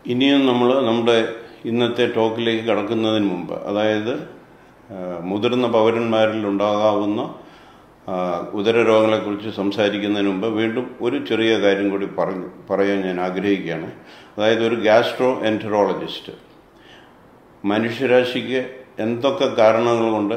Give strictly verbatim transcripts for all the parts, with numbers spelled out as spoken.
ഇനിയും നമ്മൾ നമ്മുടെ ഇന്നത്തെ ടോക്കിലേക്ക് കടക്കുന്നതിന് മുമ്പ്, അതായത് മുതിർന്ന പൗരന്മാരിൽ ഉണ്ടാകാവുന്ന ഉദരരോഗങ്ങളെക്കുറിച്ച് സംസാരിക്കുന്നതിന് മുമ്പ് വീണ്ടും ഒരു ചെറിയ കാര്യം കൂടി പറഞ്ഞു പറയാൻ ഞാൻ ആഗ്രഹിക്കുകയാണ്. അതായത് ഒരു ഗ്യാസ്ട്രോ എൻറ്ററോളജിസ്റ്റ് മനുഷ്യരാശിക്ക് എന്തൊക്കെ കാരണങ്ങൾ കൊണ്ട്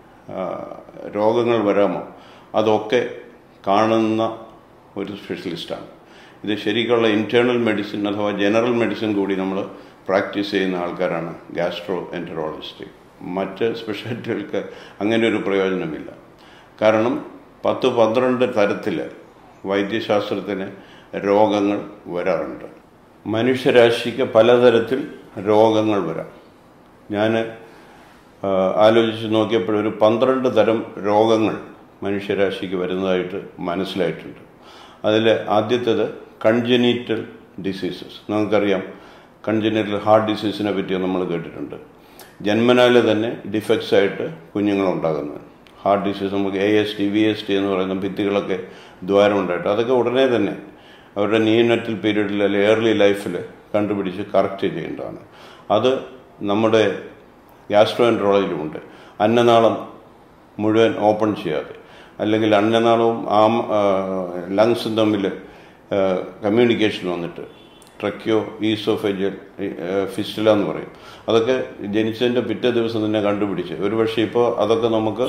രോഗങ്ങൾ വരാമോ അതൊക്കെ കാണുന്ന ഒരു സ്പെഷ്യലിസ്റ്റാണ്. ഇത് ശരിക്കുള്ള ഇൻറ്റേർണൽ മെഡിസിൻ അഥവാ ജനറൽ മെഡിസിൻ കൂടി നമ്മൾ പ്രാക്ടീസ് ചെയ്യുന്ന ആൾക്കാരാണ് ഗ്യാസ്ട്രോ എൻറ്ററോളജിസ്റ്റ്. മറ്റ് സ്പെഷ്യാലിറ്റികൾക്ക് അങ്ങനെ ഒരു പ്രയോജനമില്ല. കാരണം പത്ത് പന്ത്രണ്ട് തരത്തിൽ വൈദ്യശാസ്ത്രത്തിന് രോഗങ്ങൾ വരാറുണ്ട്. മനുഷ്യരാശിക്ക് പലതരത്തിൽ രോഗങ്ങൾ വരാം. ഞാൻ ആലോചിച്ച് നോക്കിയപ്പോൾ ഒരു പന്ത്രണ്ട് തരം രോഗങ്ങൾ മനുഷ്യരാശിക്ക് വരുന്നതായിട്ട് മനസ്സിലായിട്ടുണ്ട്. അതിൽ ആദ്യത്തേത് കൺജനീറ്റൽ ഡിസീസസ്. നമുക്കറിയാം, കൺജനീറ്റൽ ഹാർട്ട് ഡിസീസിനെ പറ്റി നമ്മൾ കേട്ടിട്ടുണ്ട്. ജന്മനാല് തന്നെ ഡിഫക്ട്സ് ആയിട്ട് കുഞ്ഞുങ്ങളുണ്ടാകുന്നത്. ഹാർട്ട് ഡിസീസ് നമുക്ക് A S T V S T എന്ന് പറയുന്ന ഭിത്തികളൊക്കെ ദ്വാരമുണ്ടായിട്ട് അതൊക്കെ ഉടനെ തന്നെ അവരുടെ നിയോനറ്റൽ പീരീഡിൽ അല്ലെങ്കിൽ ഏർലി ലൈഫിൽ കണ്ടുപിടിച്ച് കറക്റ്റ് ചെയ്യേണ്ടതാണ്. അത് നമ്മുടെ ഗ്യാസ്ട്രോ എൻറ്ററോളജിയിലുമുണ്ട്. അന്നനാളം മുഴുവൻ ഓപ്പൺ ചെയ്യാതെ, അല്ലെങ്കിൽ അന്നനാളവും ആ ലങ്സും തമ്മിൽ കമ്മ്യൂണിക്കേഷൻ വന്നിട്ട് ട്രക്കിയോ ഈസോഫേജിയൽ ഫിസ്റ്റുല എന്ന് പറയും. അതൊക്കെ ജനിച്ചതിൻ്റെ പിറ്റേ ദിവസം തന്നെ കണ്ടുപിടിച്ച്, ഒരുപക്ഷെ ഇപ്പോൾ അതൊക്കെ നമുക്ക്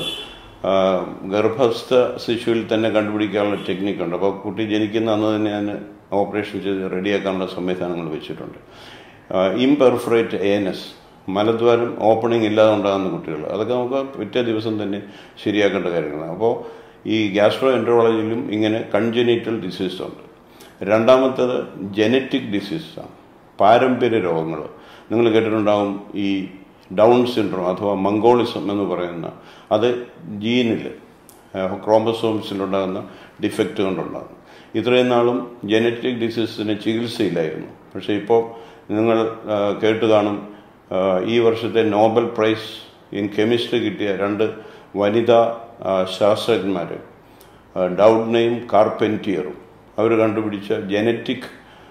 ഗർഭസ്ഥ ശിശുവിൽ തന്നെ കണ്ടുപിടിക്കാനുള്ള ടെക്നിക്കുണ്ട്. അപ്പോൾ കുട്ടി ജനിക്കുന്ന അന്ന് തന്നെ ഞാൻ ഓപ്പറേഷൻ ചെയ്ത് റെഡിയാക്കാനുള്ള സംവിധാനങ്ങൾ വെച്ചിട്ടുണ്ട്. ഇംപെർഫറേറ്റ് ഏനസ്, മലദ്വാരം ഓപ്പണിംഗ് ഇല്ലാതെ ഉണ്ടാകുന്ന കുട്ടികൾ, അതൊക്കെ നമുക്ക് പിറ്റേ ദിവസം തന്നെ ശരിയാക്കേണ്ട കാര്യങ്ങളാണ്. അപ്പോൾ ഈ ഗ്യാസ്ട്രോ എൻറ്ററോളജിയിലും ഇങ്ങനെ കൺജനീറ്റൽ ഡിസീസ് ഉണ്ട്. രണ്ടാമത്തേത് ജനറ്റിക് ഡിസീസാണ്, പാരമ്പര്യ രോഗങ്ങൾ. നിങ്ങൾ കേട്ടിട്ടുണ്ടാവും ഈ ഡൗൺ സിൻഡ്രോം അഥവാ മംഗോളിസം എന്ന് പറയുന്ന, അത് ജീനിൽ ക്രോമസോംസിലുണ്ടാകുന്ന ഡിഫക്റ്റ് കൊണ്ടുണ്ടാകുന്നു. ഇത്രയും നാളും ജനറ്റിക് ഡിസീസിന് ചികിത്സയില്ലായിരുന്നു. പക്ഷേ ഇപ്പോൾ നിങ്ങൾ കേട്ട് കാണും, ഈ വർഷത്തെ നോബൽ പ്രൈസ് ഇൻ കെമിസ്ട്രി കിട്ടിയ രണ്ട് വനിതാ ശാസ്ത്രജ്ഞന്മാർ, ഡൗഡ്നയും കാർപെൻറ്റിയറും, അവർ കണ്ടുപിടിച്ച ജനറ്റിക്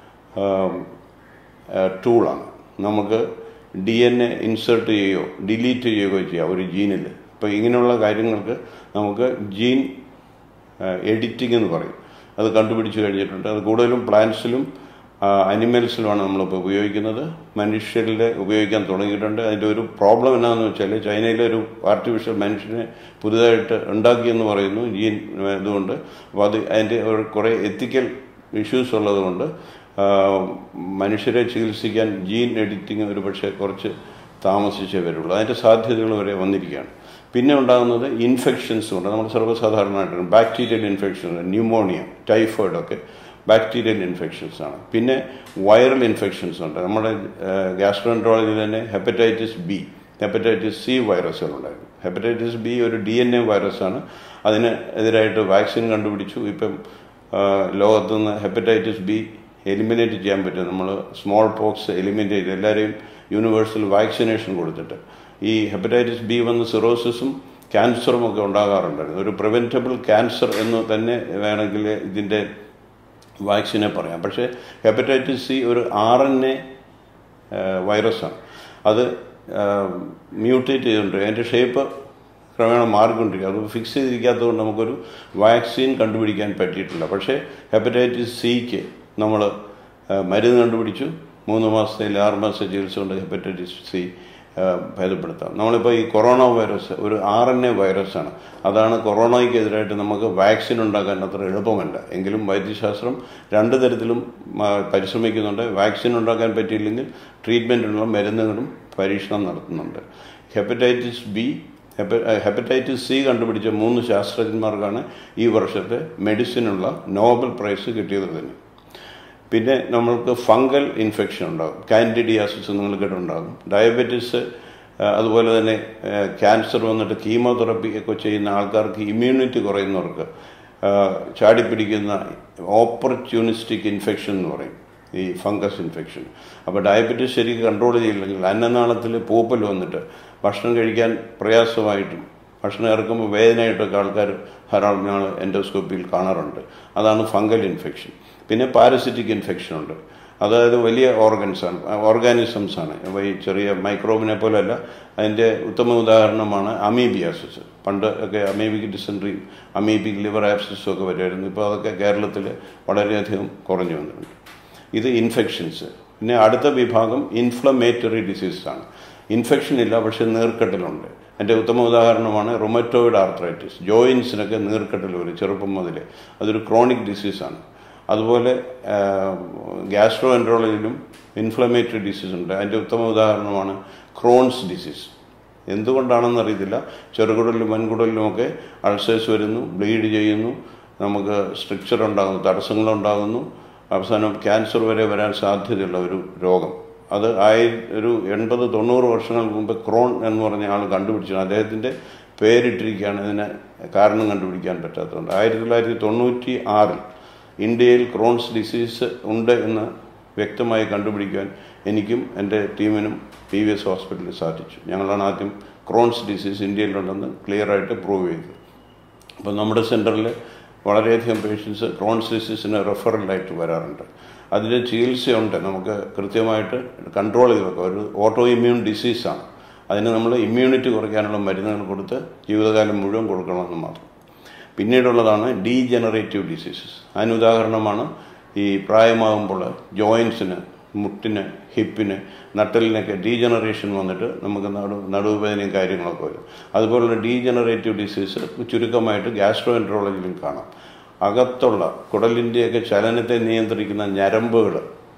ടൂളാണ്. നമുക്ക് ഡി എൻ എ ഇൻസേർട്ട് ചെയ്യുകയോ ഡിലീറ്റ് ചെയ്യുകയോ ചെയ്യാം ഒരു ജീനിൽ. അപ്പോൾ ഇങ്ങനെയുള്ള കാര്യങ്ങൾക്ക് നമുക്ക് ജീൻ എഡിറ്റിംഗ് എന്ന് പറയും. അത് കണ്ടുപിടിച്ച് കഴിഞ്ഞിട്ടുണ്ട്. അത് കൂടുതലും പ്ലാന്റ്സിലും അനിമൽസിലുമാണ് നമ്മളിപ്പോൾ ഉപയോഗിക്കുന്നത്. മനുഷ്യരിൽ ഉപയോഗിക്കാൻ തുടങ്ങിയിട്ടുണ്ട്. അതിൻ്റെ ഒരു പ്രോബ്ലം എന്താണെന്ന് വെച്ചാൽ, ചൈനയിലെ ഒരു ആർട്ടിഫിഷ്യൽ മനുഷ്യനെ പുതുതായിട്ട് ഉണ്ടാക്കിയെന്ന് പറയുന്നു ജീൻ ഇതുകൊണ്ട്. അപ്പോൾ അത് അതിൻ്റെ കുറേ എത്തിക്കൽ ഇഷ്യൂസ് ഉള്ളതുകൊണ്ട് മനുഷ്യരെ ചികിത്സിക്കാൻ ജീൻ എഡിറ്റിംഗ് ഒരു പക്ഷേ കുറച്ച് താമസിച്ചേ വരുള്ളൂ. അതിൻ്റെ സാധ്യതകൾ വരെ വന്നിരിക്കുകയാണ്. പിന്നെ ഉണ്ടാകുന്നത് ഇൻഫെക്ഷൻസ് കൊണ്ട്, നമ്മൾ സർവ്വസാധാരണമായിട്ട് ബാക്ടീരിയൽ ഇൻഫെക്ഷൻ, ന്യൂമോണിയ, ടൈഫോയിഡ് ഒക്കെ ബാക്ടീരിയൽ ഇൻഫെക്ഷൻസ് ആണ്. പിന്നെ വൈറൽ ഇൻഫെക്ഷൻസ് ഉണ്ട്. നമ്മുടെ ഗ്യാസ്ട്രോഎൻറ്ററോളജിയിൽ തന്നെ ഹെപ്പറ്റൈറ്റിസ് ബി, ഹെപ്പറ്റൈറ്റിസ് സി വൈറസുകളുണ്ടായിരുന്നു. ഹെപ്പറ്റൈറ്റിസ് ബി ഒരു ഡി എൻ എ വൈറസാണ്. അതിന് എതിരായിട്ട് വാക്സിൻ കണ്ടുപിടിച്ചു. ഇപ്പം ലോകത്തുനിന്ന് ഹെപ്പറ്റൈറ്റിസ് ബി എലിമിനേറ്റ് ചെയ്യാൻ പറ്റും. നമ്മൾ സ്മോൾ പോക്സ് എലിമിനേറ്റ് ചെയ്ത് എല്ലാവരെയും യൂണിവേഴ്സൽ വാക്സിനേഷൻ കൊടുത്തിട്ട്. ഈ ഹെപ്പറ്റൈറ്റിസ് ബി വന്ന് സിറോസിസും ക്യാൻസറും ഒക്കെ ഉണ്ടാകാറുണ്ടായിരുന്നു. ഒരു പ്രിവെൻറ്റബിൾ ക്യാൻസർ എന്ന് തന്നെ വേണമെങ്കിൽ ഇതിൻ്റെ വാക്സിനെ പറയാം. പക്ഷേ ഹെപ്പറ്റൈറ്റിസ് സി ഒരു ആർ എൻ എ വൈറസാണ്. അത് മ്യൂട്ടേറ്റ് ചെയ്തിട്ടുണ്ട്. അതിൻ്റെ ഷേപ്പ് ക്രമേണ മാറിക്കൊണ്ടിരിക്കുക. അത് ഫിക്സ് ചെയ്തിരിക്കാത്തത് കൊണ്ട് നമുക്കൊരു വാക്സിൻ കണ്ടുപിടിക്കാൻ പറ്റിയിട്ടില്ല. പക്ഷേ ഹെപ്പറ്റൈറ്റിസ് സിക്ക് നമ്മൾ മരുന്ന് കണ്ടുപിടിച്ചു. മൂന്ന് മാസത്തിൽ ആറ് മാസത്തെ ചികിത്സ കൊണ്ട് ഹെപ്പറ്റൈറ്റിസ് സി ഭേദപ്പെടുത്താം. നമ്മളിപ്പോൾ ഈ കൊറോണ വൈറസ് ഒരു ആർ എൻ എ വൈറസാണ്. അതാണ് കൊറോണയ്ക്കെതിരായിട്ട് നമുക്ക് വാക്സിൻ ഉണ്ടാക്കാൻ അത്ര എളുപ്പമല്ല. എങ്കിലും വൈദ്യശാസ്ത്രം രണ്ട് തരത്തിലും പരിശ്രമിക്കുന്നുണ്ട്. വാക്സിൻ ഉണ്ടാക്കാൻ പറ്റിയില്ലെങ്കിൽ ട്രീറ്റ്മെൻറ്റിനുള്ള മരുന്നുകളും പരീക്ഷണം നടത്തുന്നുണ്ട്. ഹെപ്പറ്റൈറ്റിസ് ബി, ഹെപ്പറ്റൈറ്റിസ് സി കണ്ടുപിടിച്ച മൂന്ന് ശാസ്ത്രജ്ഞന്മാർക്കാണ് ഈ വർഷത്തെ മെഡിസിനുള്ള നോബൽ പ്രൈസ് കിട്ടിയത് തന്നെ. പിന്നെ നമ്മൾക്ക് ഫംഗൽ ഇൻഫെക്ഷൻ ഉണ്ടാകും. കാൻഡിഡിയാസിസ് നിങ്ങൾ കേട്ടിട്ടുണ്ടാകും. ഡയബറ്റീസ്, അതുപോലെ തന്നെ ക്യാൻസർ വന്നിട്ട് കീമോതെറപ്പി ഒക്കെ ചെയ്യുന്ന ആൾക്കാർക്ക്, ഇമ്മ്യൂണിറ്റി കുറയുന്നവർക്ക് ചാടിപ്പിടിക്കുന്ന ഓപ്പർച്യൂണിസ്റ്റിക് ഇൻഫെക്ഷൻ എന്ന് പറയും ഈ ഫംഗസ് ഇൻഫെക്ഷൻ. അപ്പോൾ ഡയബറ്റീസ് ശരിക്കും കൺട്രോൾ ചെയ്യില്ലെങ്കിൽ അന്നനാളത്തിൽ പൂപ്പൽ വന്നിട്ട് ഭക്ഷണം കഴിക്കാൻ പ്രയാസമായിട്ടും ഭക്ഷണം ഇറക്കുമ്പോൾ വേദനയായിട്ടൊക്കെ ആൾക്കാർ ധാരാളം നാൾ എൻഡോസ്കോപ്പിയിൽ കാണാറുണ്ട്. അതാണ് ഫംഗൽ ഇൻഫെക്ഷൻ. പിന്നെ പാരസിറ്റിക് ഇൻഫെക്ഷൻ ഉണ്ട്. അതായത് വലിയ ഓർഗൻസാണ്, ഓർഗാനിസംസാണ്. ഈ ചെറിയ മൈക്രോബിനെ പോലെയല്ല. അതിൻ്റെ ഉത്തമ ഉദാഹരണമാണ് അമീബിയാസിസ്. പണ്ട് ഒക്കെ അമീബിക് ഡിസെൻട്രി, അമീബിക് ലിവർ ആബ്സസും ഒക്കെ വരുമായിരുന്നു. ഇപ്പോൾ അതൊക്കെ കേരളത്തിൽ വളരെയധികം കുറഞ്ഞു വന്നിട്ടുണ്ട്. ഇത് ഇൻഫെക്ഷൻസ്. പിന്നെ അടുത്ത വിഭാഗം ഇൻഫ്ലമേറ്ററി ഡിസീസാണ്. ഇൻഫെക്ഷൻ ഇല്ല, പക്ഷെ നീർക്കെട്ടലുണ്ട്. എൻ്റെ ഉത്തമ ഉദാഹരണമാണ് റൊമറ്റോയിഡ് ആർത്രൈറ്റിസ്. ജോയിൻസിനൊക്കെ നീർക്കെട്ടൽ വരും ചെറുപ്പം മുതൽ. അതൊരു ക്രോണിക് ഡിസീസാണ്. അതുപോലെ ഗ്യാസ്ട്രോ എൻട്രോളജിയിലും ഇൻഫ്ലമേറ്ററി ഡിസീസ് ഉണ്ട്. അതിൻ്റെ ഉത്തമ ഉദാഹരണമാണ് ക്രോൺസ് ഡിസീസ്. എന്തുകൊണ്ടാണെന്നറിയത്തില്ല, ചെറുകുടലിലും വൻകുടലിലുമൊക്കെ അൾസേഴ്സ് വരുന്നു, ബ്ലീഡ് ചെയ്യുന്നു, നമുക്ക് സ്ട്രക്ചർ ഉണ്ടാകുന്നു, തടസ്സങ്ങളുണ്ടാകുന്നു, അവസാനം ക്യാൻസർ വരെ വരാൻ സാധ്യതയുള്ള ഒരു രോഗം. അത് ആയി ഒരു എൺപത് തൊണ്ണൂറ് വർഷങ്ങൾക്ക് മുമ്പ് ക്രോൺ എന്ന് പറഞ്ഞ ആൾ കണ്ടുപിടിച്ചു. അദ്ദേഹത്തിൻ്റെ പേരിട്ടിരിക്കുകയാണ്, ഇതിനെ കാരണം കണ്ടുപിടിക്കാൻ പറ്റാത്തതുകൊണ്ട്. ആയിരത്തി തൊള്ളായിരത്തി തൊണ്ണൂറ്റി ആറിൽ ഇന്ത്യയിൽ ക്രോൺസ് ഡിസീസ് ഉണ്ട് എന്ന് വ്യക്തമായി കണ്ടുപിടിക്കാൻ എനിക്കും എൻ്റെ ടീമിനും പി വി എസ് ഹോസ്പിറ്റലിൽ സാധിച്ചു. ഞങ്ങളാണ് ആദ്യം ക്രോൺസ് ഡിസീസ് ഇന്ത്യയിലുണ്ടെന്ന് ക്ലിയറായിട്ട് പ്രൂവ് ചെയ്തത്. അപ്പോൾ നമ്മുടെ സെൻറ്ററിൽ വളരെയധികം പേഷ്യൻസ് ക്രോൺസ് ഡിസീസിന് റെഫറലായിട്ട് വരാറുണ്ട്. അതിന് ചികിത്സയുണ്ട്, നമുക്ക് കൃത്യമായിട്ട് കൺട്രോൾ ചെയ്ത് വെക്കാം. ഒരു ഓട്ടോ ഇമ്മ്യൂൺ ഡിസീസാണ്. അതിന് നമ്മൾ ഇമ്മ്യൂണിറ്റി കുറയ്ക്കാനുള്ള മരുന്നുകൾ കൊടുത്ത് ജീവിതകാലം മുഴുവൻ കൊടുക്കണമെന്ന് മാത്രം. പിന്നീടുള്ളതാണ് ഡീജനറേറ്റീവ് ഡിസീസസ്. അതിന് ഉദാഹരണമാണ് ഈ പ്രായമാകുമ്പോൾ ജോയിൻസിന്, മുട്ടിന്, ഹിപ്പിന്, നട്ടലിനൊക്കെ ഡീജനറേഷൻ വന്നിട്ട് നമുക്ക് നടു നടുവേദനയും കാര്യങ്ങളൊക്കെ വരും. അതുപോലുള്ള ഡീജനറേറ്റീവ് ഡിസീസ് ചുരുക്കമായിട്ട് ഗ്യാസ്ട്രോ എൻട്രോളജിയിലും കാണാം. അകത്തുള്ള കുടലിൻ്റെയൊക്കെ ചലനത്തെ നിയന്ത്രിക്കുന്ന ഞരമ്പുകൾ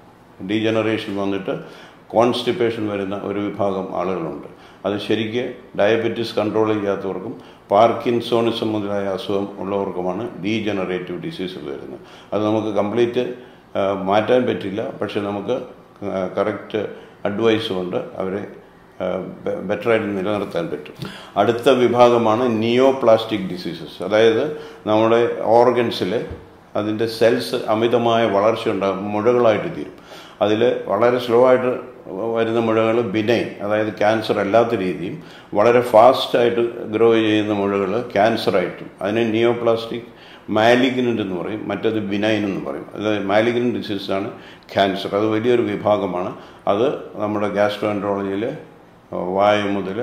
ഡീജനറേഷൻ വന്നിട്ട് കോൺസ്റ്റിപ്പേഷൻ വരുന്ന ഒരു വിഭാഗം ആളുകളുണ്ട്. അത് ശരിക്ക് ഡയബറ്റീസ് കൺട്രോൾ ചെയ്യാത്തവർക്കും പാർക്കിൻസോണിസം മുതലായ അസുഖം ഉള്ളവർക്കുമാണ് ഡീജനറേറ്റീവ് ഡിസീസ് വരുന്നത്. അത് നമുക്ക് കംപ്ലീറ്റ് മാറ്റാൻ പറ്റില്ല, പക്ഷെ നമുക്ക് കറക്റ്റ് അഡ്വൈസ് കൊണ്ട് അവരെ ബെറ്ററായിട്ട് നിലനിർത്താൻ പറ്റും. അടുത്ത വിഭാഗമാണ് നിയോപ്ലാസ്റ്റിക് ഡിസീസസ്. അതായത് നമ്മുടെ ഓർഗൻസിൽ അതിൻ്റെ സെൽസ് അമിതമായ വളർച്ച ഉണ്ടാകും, മുഴകളായിട്ട് തീരും. അതിൽ വളരെ സ്ലോ ആയിട്ട് വരുന്ന മുഴകൾ ബിനൈൻ, അതായത് ക്യാൻസർ അല്ലാത്ത രീതിയും, വളരെ ഫാസ്റ്റായിട്ട് ഗ്രോ ചെയ്യുന്ന മുഴകൾ ക്യാൻസറായിട്ടും. അതിന് നിയോപ്ലാസ്റ്റിക് മാലിഗ്നൻ്റ് എന്ന് പറയും, മറ്റത് ബിനൈൻ എന്ന് പറയും. അതായത് മാലിഗ്നൻ്റ് ഡിസീസാണ് ക്യാൻസർ. അത് വലിയൊരു വിഭാഗമാണ്. അത് നമ്മുടെ ഗ്യാസ്ട്രോ എൻട്രോളജിയിൽ വായു മുതൽ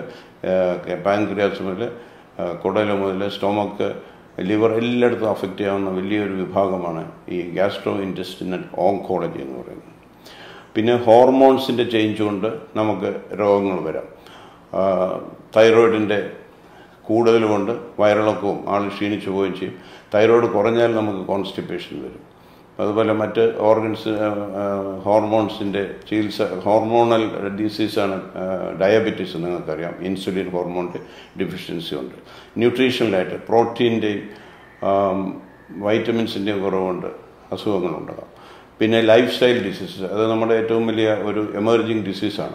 പാൻക്രിയാസ് മുതൽ കുടല് മുതൽ സ്റ്റൊമക്ക്, ലിവർ എല്ലായിടത്തും അഫക്റ്റ് ചെയ്യാവുന്ന വലിയൊരു വിഭാഗമാണ് ഈ ഗ്യാസ്ട്രോ ഇൻറ്റെസ്റ്റിനൽ ഓങ്കോളജി എന്ന് പറയുന്നത്. പിന്നെ ഹോർമോൺസിൻ്റെ ചേഞ്ച് കൊണ്ട് നമുക്ക് രോഗങ്ങൾ വരാം. തൈറോയിഡിൻ്റെ കൂടുതൽ കൊണ്ട് വയറിളക്കവും ആൾ ക്ഷീണിച്ചു പോവുകയും ചെയ്യും. തൈറോയിഡ് കുറഞ്ഞാൽ നമുക്ക് കോൺസ്റ്റിപ്പേഷൻ വരും. അതുപോലെ മറ്റ് ഓർഗൻസ് ഹോർമോൺസിൻ്റെ ചികിത്സ, ഹോർമോണൽ ഡിസീസാണ് ഡയബറ്റീസ്, നിങ്ങൾക്കറിയാം. ഇൻസുലിൻ ഹോർമോണിൻ്റെ ഡെഫിഷ്യൻസി ഉണ്ട്. ന്യൂട്രീഷണലായിട്ട് പ്രോട്ടീൻ്റെയും വൈറ്റമിൻസിൻ്റെയും കുറവുകൊണ്ട് അസുഖങ്ങളുണ്ടാകാം. പിന്നെ ലൈഫ് സ്റ്റൈൽ ഡിസീസസ്, അത് നമ്മുടെ ഏറ്റവും വലിയ ഒരു എമർജിങ് ഡിസീസാണ്.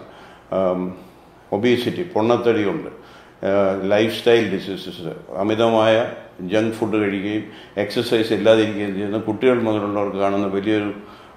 ഒബീസിറ്റി, പൊണ്ണത്തടി കൊണ്ട് ലൈഫ് സ്റ്റൈൽ ഡിസീസസ്, അമിതമായ ജങ്ക് ഫുഡ് കഴിക്കുകയും എക്സസൈസ് ഇല്ലാതിരിക്കുകയും ചെയ്യുന്ന കുട്ടികൾ മുതലുള്ളവർക്ക് കാണുന്ന വലിയൊരു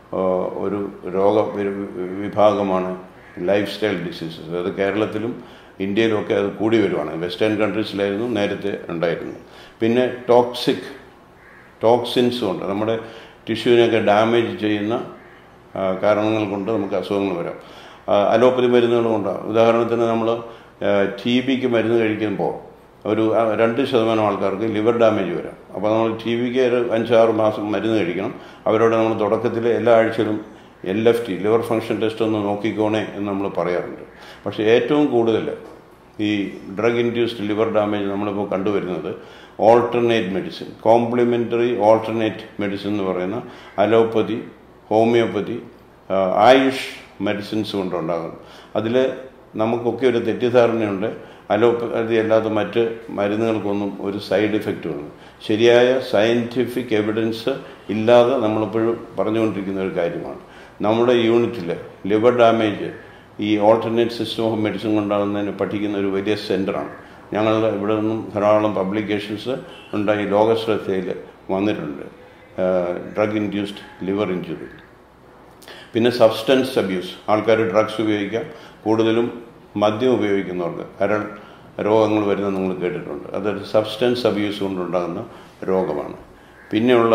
ഒരു രോഗ വിഭാഗമാണ് ലൈഫ് സ്റ്റൈൽ ഡിസീസസ്. അത് കേരളത്തിലും ഇന്ത്യയിലുമൊക്കെ അത് കൂടി വരുവാണ്. വെസ്റ്റേൺ കൺട്രീസിലായിരുന്നു നേരത്തെ ഉണ്ടായിരുന്നത്. പിന്നെ ടോക്സിക് ടോക്സിൻസും ഉണ്ട്. നമ്മുടെ ടിഷ്യൂവിനെയൊക്കെ ഡാമേജ് ചെയ്യുന്ന കാരണങ്ങൾ കൊണ്ട് നമുക്ക് അസുഖങ്ങൾ വരാം. അലോപ്പതി മരുന്നുകളും ഉണ്ടാകും. ഉദാഹരണത്തിന് നമ്മൾ ടി ബിക്ക് മരുന്ന് കഴിക്കുമ്പോൾ ഒരു രണ്ട് ശതമാനം ആൾക്കാർക്ക് ലിവർ ഡാമേജ് വരാം. അപ്പോൾ നമ്മൾ ടി ബിക്ക് ഒരു അഞ്ചാറ് മാസം മരുന്ന് കഴിക്കണം. അവരോട് നമ്മൾ തുടക്കത്തിൽ എല്ലാ ആഴ്ചയിലും L F T, liver function test ഒന്ന് നോക്കിക്കോണേ എന്ന് നമ്മൾ പറയാറുണ്ട്. പക്ഷേ ഏറ്റവും കൂടുതൽ ഈ ഡ്രഗ് ഇൻഡ്യൂസ്ഡ് ലിവർ ഡാമേജ് നമ്മളിപ്പോൾ കണ്ടുവരുന്നത് alternate medicine, complementary alternate medicine എന്ന് പറയുന്ന അലോപ്പതി, ഹോമിയോപ്പതി, ആയുഷ് മെഡിസിൻസ് കൊണ്ടുണ്ടാകുന്നു. അതിൽ നമുക്കൊക്കെ ഒരു തെറ്റിദ്ധാരണയുണ്ട്, അലോപ്പതി അല്ലാത്ത മറ്റ് മരുന്നുകൾക്കൊന്നും ഒരു സൈഡ് ഇഫക്റ്റും ഉണ്ട്. ശരിയായ സയൻറ്റിഫിക് എവിഡൻസ് ഇല്ലാതെ നമ്മളിപ്പോഴും പറഞ്ഞുകൊണ്ടിരിക്കുന്ന ഒരു കാര്യമാണ്. നമ്മുടെ യൂണിറ്റിൽ ലിവർ ഡാമേജ് ഈ ഓൾട്ടർനേറ്റ് സിസ്റ്റം ഓഫ് മെഡിസിൻ കൊണ്ടാകുന്നതിന് പഠിക്കുന്ന ഒരു വലിയ സെൻ്ററാണ്. ഞങ്ങളുടെ ഇവിടെ നിന്നും ധാരാളം പബ്ലിക്കേഷൻസ് ഉണ്ടായി ലോകശ്രദ്ധയിൽ വന്നിട്ടുണ്ട്, ഡ്രഗ് ഇൻഡ്യൂസ്ഡ് ലിവർ ഇഞ്ചുറി. പിന്നെ സബ്സ്റ്റൻസ് അബ്യൂസ്, ആൾക്കാർ ഡ്രഗ്സ് ഉപയോഗിക്കാം. കൂടുതലും മദ്യം ഉപയോഗിക്കുന്നവർക്ക് കരൾ രോഗങ്ങൾ വരുന്നത് നിങ്ങൾ കേട്ടിട്ടുണ്ട്. അതൊരു സബ്സ്റ്റൻസ് അബ്യൂസ് കൊണ്ടുണ്ടാകുന്ന രോഗമാണ്. പിന്നെയുള്ള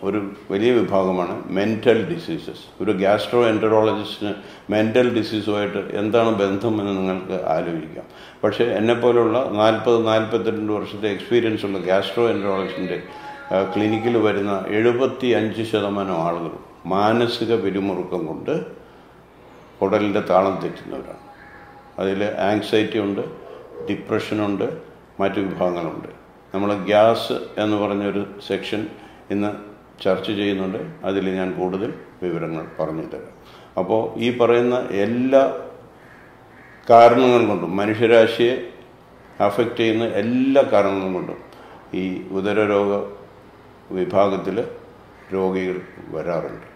ഒരു വലിയ വിഭാഗമാണ് മെൻ്റൽ ഡിസീസസ്. ഒരു ഗ്യാസ്ട്രോ എൻറ്ററോളജിസ്റ്റിന് മെൻ്റൽ ഡിസീസുമായിട്ട് എന്താണ് ബന്ധം എന്ന് നിങ്ങൾക്ക് ആലോചിക്കാം. പക്ഷേ എന്നെപ്പോലുള്ള നാൽപ്പത് നാൽപ്പത്തിരണ്ട് വർഷത്തെ എക്സ്പീരിയൻസ് ഉള്ള ഗ്യാസ്ട്രോ എൻറ്ററോളജിസ്റ്റിൻ്റെ ക്ലിനിക്കിൽ വരുന്ന എഴുപത്തി അഞ്ച് ശതമാനം ആളുകളും മാനസിക പിരിമുറുക്കം കൊണ്ട് കുടലിൻ്റെ താളം തെറ്റുന്നവരാണ്. അതിൽ ആങ്സൈറ്റി ഉണ്ട്, ഡിപ്രഷനുണ്ട്, മറ്റു വിഭാഗങ്ങളുണ്ട്. നമ്മൾ ഗ്യാസ് എന്ന് പറഞ്ഞൊരു സെക്ഷൻ ഇന്ന് ചർച്ച ചെയ്യുന്നുണ്ട്. അതിൽ ഞാൻ കൂടുതൽ വിവരങ്ങൾ പറഞ്ഞു തരാം. അപ്പോൾ ഈ പറയുന്ന എല്ലാ കാരണങ്ങൾ കൊണ്ടും, മനുഷ്യരാശിയെ അഫക്റ്റ് ചെയ്യുന്ന എല്ലാ കാരണങ്ങൾ കൊണ്ടും ഈ ഉദരരോഗ വിഭാഗത്തിൽ രോഗികൾ വരാറുണ്ട്.